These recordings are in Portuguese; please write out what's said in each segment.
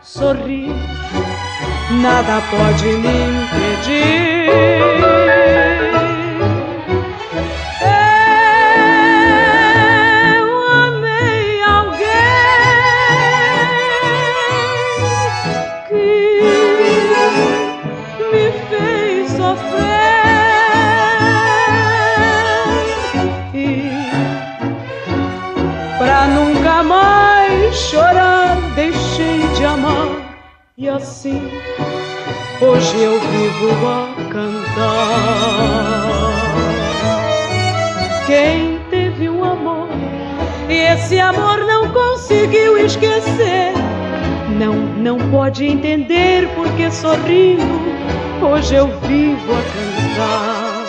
sorrir, nada pode me impedir. Eu amei alguém que me fez sofrer e pra nunca mais chorar deixei de amar. E assim, hoje eu vivo a cantar. Quem teve um amor e esse amor não conseguiu esquecer, não pode entender porque sorrindo, hoje eu vivo a cantar.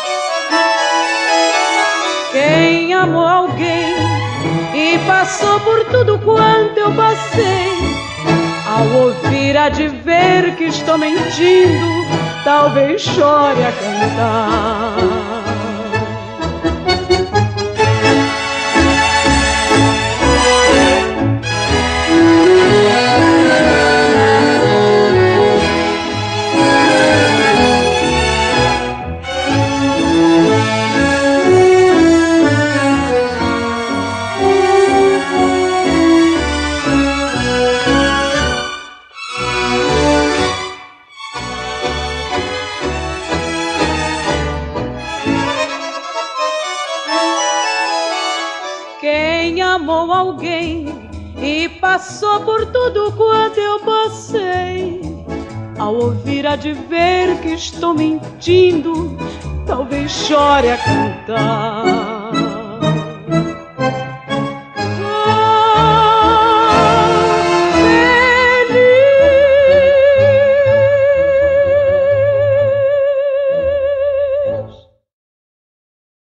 Quem amou alguém e passou por tudo quanto eu passei, ao ouvir há de ver que estou mentindo, talvez chore a cantar. Quem amou alguém e passou por tudo quanto eu passei, ao ouvir há de ver que estou mentindo, talvez chore a cantar.